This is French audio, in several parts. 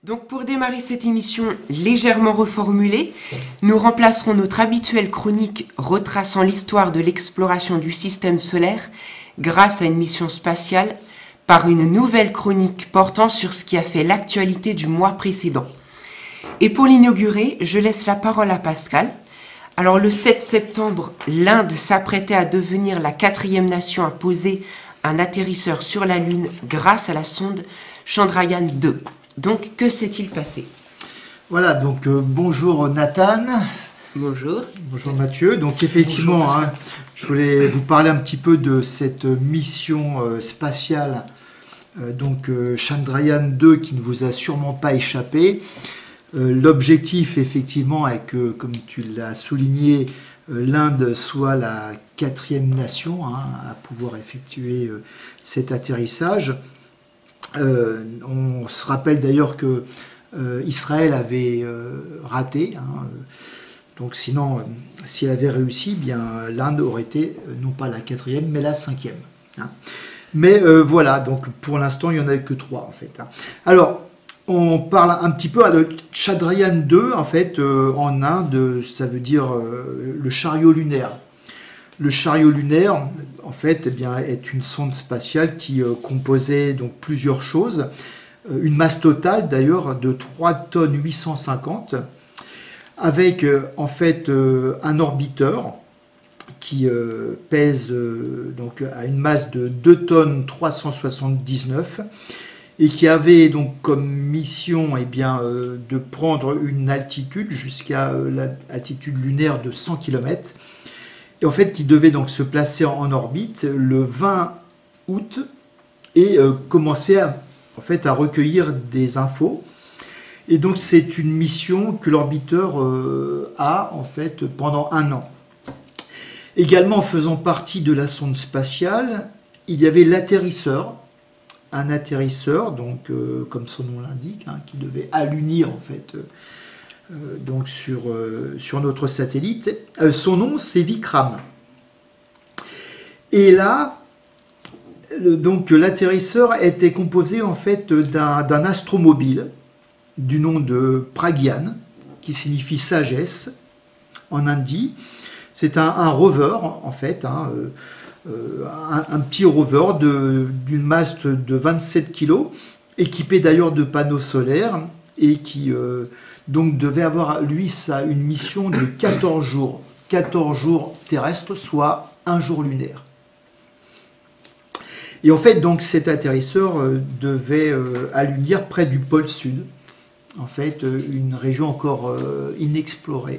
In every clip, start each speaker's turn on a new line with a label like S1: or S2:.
S1: Donc pour démarrer cette émission légèrement reformulée, nous remplacerons notre habituelle chronique retraçant l'histoire de l'exploration du système solaire grâce à une mission spatiale par une nouvelle chronique portant sur ce qui a fait l'actualité du mois précédent. Et pour l'inaugurer, je laisse la parole à Pascal. Alors le 7 septembre, l'Inde s'apprêtait à devenir la 4e nation à poser un atterrisseur sur la Lune grâce à la sonde Chandrayaan-2. Donc, que s'est-il passé?
S2: Voilà, donc bonjour Nathan.
S1: Bonjour.
S2: Bonjour Mathieu. Donc effectivement,
S3: bonjour,
S2: je voulais vous parler un petit peu de cette mission spatiale, Chandrayaan-2, qui ne vous a sûrement pas échappé. L'objectif, effectivement, est que, comme tu l'as souligné, l'Inde soit la 4e nation à pouvoir effectuer cet atterrissage. On se rappelle d'ailleurs que Israël avait raté, donc sinon, si elle avait réussi, bien l'Inde aurait été non pas la 4e, mais la 5e. Mais voilà, donc pour l'instant, il n'y en a que 3 en fait. Alors, on parle un petit peu de Chandrayaan-2, en fait, en Inde, ça veut dire le chariot lunaire. Le chariot lunaire, en fait, est une sonde spatiale qui composait donc plusieurs choses. Une masse totale, d'ailleurs, de 3 tonnes 850, avec en fait un orbiteur qui pèse donc à une masse de 2 tonnes 379 et qui avait donc comme mission de prendre une altitude jusqu'à l'altitude lunaire de 100 km. Et en fait, qui devait donc se placer en orbite le 20 août et commencer à recueillir des infos. Et donc, c'est une mission que l'orbiteur a en fait pendant 1 an. Également, faisant partie de la sonde spatiale, il y avait l'atterrisseur. Un atterrisseur, donc comme son nom l'indique, qui devait allunir en fait donc sur notre satellite. Son nom, c'est Vikram. Et là, donc l'atterrisseur était composé en fait d'un astromobile du nom de Pragyan, qui signifie sagesse en hindi. C'est un rover en fait, un petit rover d'une masse de 27 kg, équipé d'ailleurs de panneaux solaires et qui donc devait avoir lui une mission de 14 jours. 14 jours terrestres, soit 1 jour lunaire. Et en fait, donc cet atterrisseur devait allunir près du pôle sud, en fait, une région encore inexplorée.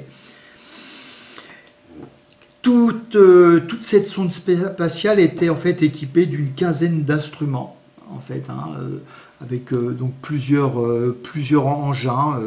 S2: Toute cette sonde spatiale était en fait équipée d'une quinzaine d'instruments, en fait, avec donc plusieurs engins,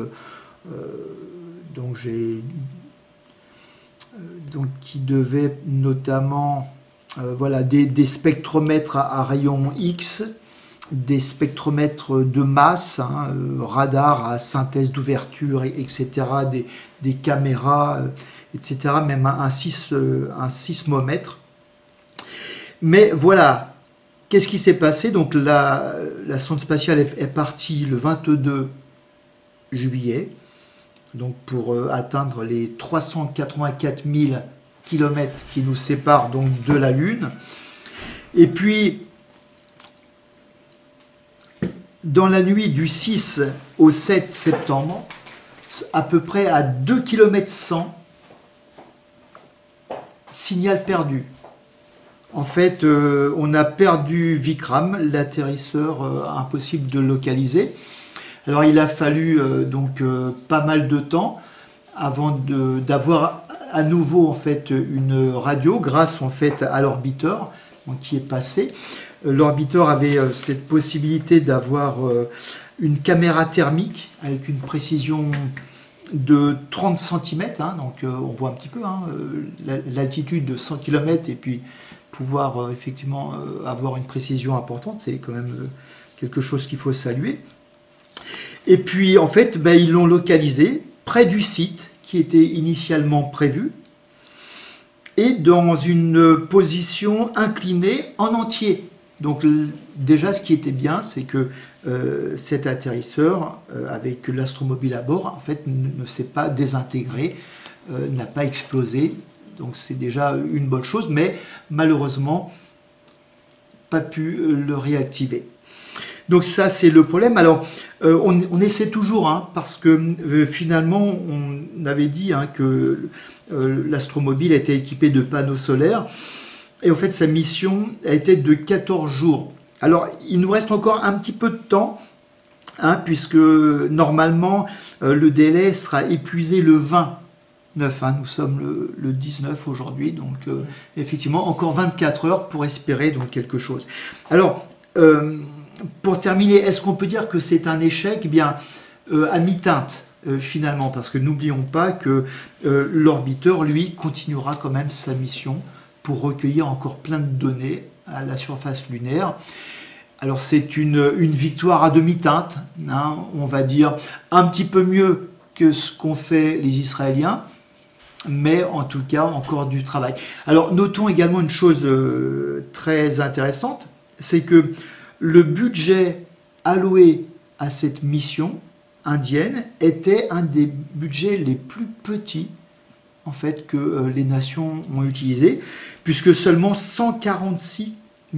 S2: qui devaient notamment des spectromètres à rayons X, des spectromètres de masse, radars à synthèse d'ouverture, etc., des caméras, etc., même un sismomètre. Mais voilà, qu'est-ce qui s'est passé? Donc la sonde spatiale est partie le 22 juillet, donc pour atteindre les 384 000 km qui nous séparent donc de la Lune. Et puis, dans la nuit du 6 au 7 septembre, à peu près à 2 km 100, signal perdu. En fait, on a perdu Vikram, l'atterrisseur impossible de localiser. Alors, il a fallu pas mal de temps avant d'avoir à nouveau en fait une radio grâce en fait à l'orbiteur qui est passé. L'orbiteur avait cette possibilité d'avoir une caméra thermique avec une précision de 30 cm, donc on voit un petit peu l'altitude de 100 km et puis pouvoir effectivement avoir une précision importante, c'est quand même quelque chose qu'il faut saluer. Et puis en fait, ils l'ont localisé près du site qui était initialement prévu et dans une position inclinée en entier. Donc déjà, ce qui était bien, c'est que cet atterrisseur, avec l'astromobile à bord, en fait, ne s'est pas désintégré, n'a pas explosé. Donc c'est déjà une bonne chose, mais malheureusement, pas pu le réactiver. Donc ça, c'est le problème. Alors, on essaie toujours, hein, parce que finalement, on avait dit que l'astromobile était équipé de panneaux solaires. Et en fait, sa mission a été de 14 jours. Alors, il nous reste encore un petit peu de temps, puisque normalement, le délai sera épuisé le 29. Nous sommes le 19 aujourd'hui, donc effectivement, encore 24 heures pour espérer donc quelque chose. Alors, pour terminer, est-ce qu'on peut dire que c'est un échec? Eh bien, à mi-teinte, finalement, parce que n'oublions pas que l'orbiteur, lui, continuera quand même sa mission pour recueillir encore plein de données à la surface lunaire. Alors c'est une victoire à demi-teinte, on va dire un petit peu mieux que ce qu'ont fait les Israéliens, mais en tout cas encore du travail. Alors notons également une chose très intéressante, c'est que le budget alloué à cette mission indienne était un des budgets les plus petits en fait que les nations ont utilisé, puisque seulement 146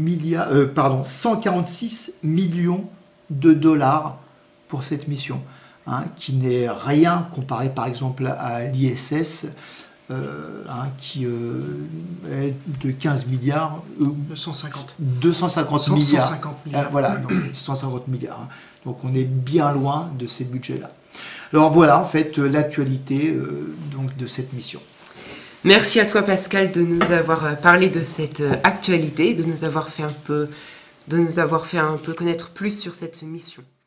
S2: millions de dollars pour cette mission, qui n'est rien comparé par exemple à l'ISS, qui est de 15 milliards.
S3: 250
S2: milliards.
S3: 150 milliards.
S2: Voilà, donc 150 milliards. Donc on est bien loin de ces budgets-là. Alors voilà, en fait, l'actualité donc de cette mission.
S1: Merci à toi Pascal de nous avoir parlé de cette actualité, de nous avoir fait un peu connaître plus sur cette mission.